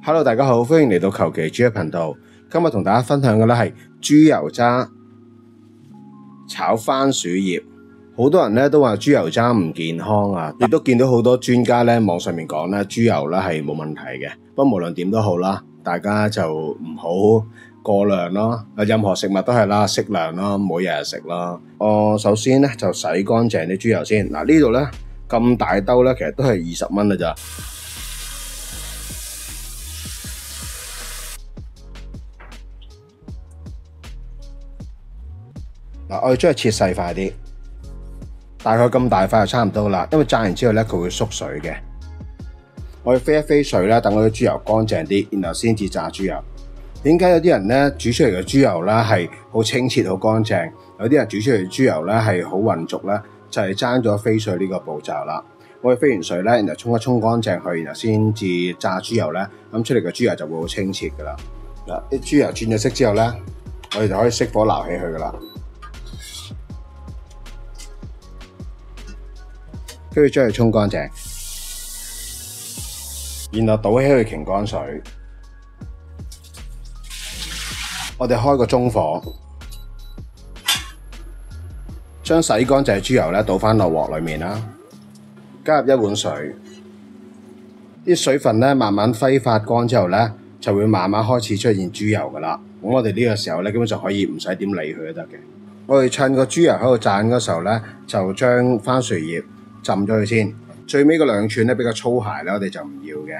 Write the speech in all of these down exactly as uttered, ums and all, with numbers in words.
Hello， 大家好，歡迎嚟到求其煮嘅頻道。今日同大家分享嘅咧係豬油渣炒番薯葉。好多人咧都話豬油渣唔健康啊，亦都見到好多專家咧網上面講咧豬油咧係冇問題嘅。不過無論點都好啦，大家就唔好過量咯。任何食物都係啦，適量咯，唔好日日食咯。我首先咧就洗乾淨啲豬油先。嗱，呢度咧咁大兜咧，其實都係二十蚊㗎咋。嗱，我哋將佢切細塊啲，大概咁大塊就差唔多啦。因為炸完之後咧，佢會縮水嘅。我要飛一飛水啦，等嗰啲豬油乾淨啲，然後先至炸豬油。點解有啲人咧煮出嚟嘅豬油咧係好清澈、好乾淨？有啲人煮出嚟嘅豬油咧係好渾濁咧，就係爭咗飛水呢個步驟啦。我哋飛完水咧，然後沖一沖乾淨佢，然後先至炸豬油咧，咁出嚟嘅豬油就會好清澈噶啦。嗱，啲豬油轉咗色之後咧，我哋就可以熄火撈起佢噶啦。跟住將佢沖乾淨，然後倒起佢擎乾水。我哋開個中火，將洗乾淨嘅豬油咧倒返落鑊裏面啦，加入一碗水，啲水分咧慢慢揮發乾之後咧，就會慢慢開始出現豬油噶啦。咁我哋呢個時候咧，基本上可以唔使點理佢都得嘅。我哋趁個豬油喺度炸嗰時候咧，就將番薯葉浸咗佢先，最尾嗰兩寸咧比較粗鞋咧，我哋就唔要嘅。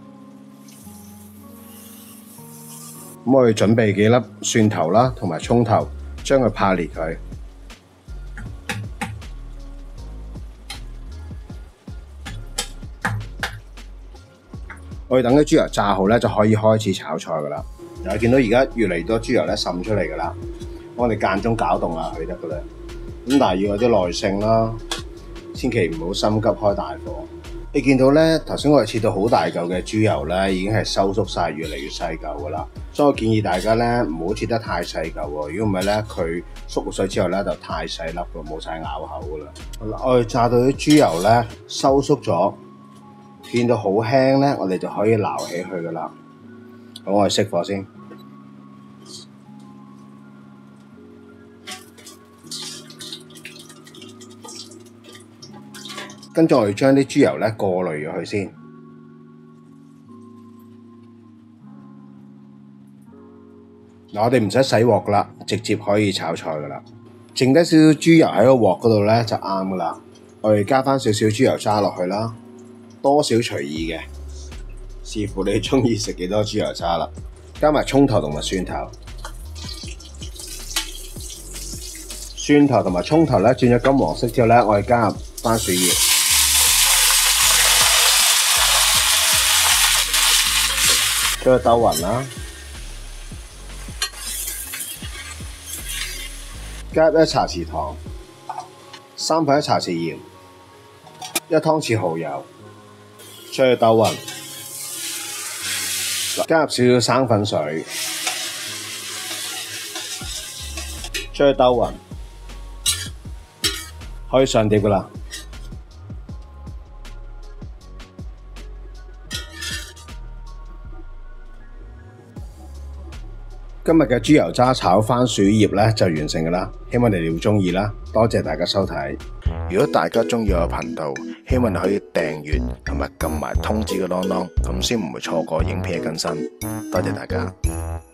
咁我哋準備幾粒蒜頭啦，同埋葱頭，將佢拍裂佢。我哋等啲豬油炸好咧，就可以開始炒菜噶啦。又見到而家越嚟越多豬油咧滲出嚟噶啦，我哋間中攪動下佢得噶啦。咁但係要有啲耐性啦。千祈唔好心急開大火。你見到咧，頭先我哋切到好大嚿嘅豬油咧，已經係收縮晒，越嚟越細嚿噶啦。所以我建議大家咧唔好切得太細嚿喎。如果唔係咧，佢縮水之後咧就太細粒㗎，冇晒咬口噶啦。好啦，我哋炸到啲豬油咧收縮咗，變到好輕咧，我哋就可以撈起佢噶啦。咁我哋熄火先。跟住我哋將啲豬油咧過濾咗佢先。嗱，我哋唔使洗鑊噶啦，直接可以炒菜噶啦。剩低少少豬油喺個鑊嗰度咧就啱噶啦。我哋加翻少少豬油渣落去啦，多少隨意嘅，視乎你中意食幾多豬油渣啦。加埋葱頭同埋蒜頭，蒜頭同埋葱頭咧轉咗金黃色之後咧，我哋加入番薯葉。將佢兜勻啦，加入一茶匙糖，三分一茶匙鹽，一湯匙蠔油，將佢兜勻，加入少少生粉水，將佢兜勻，可以上碟噶啦。今日嘅豬油渣炒番薯葉咧就完成㗎啦，希望你哋會鍾意啦。多謝大家收睇。如果大家鍾意我嘅頻道，希望你可以訂閱同埋撳埋通知嘅啷啷，咁先唔會錯過影片嘅更新。多謝大家。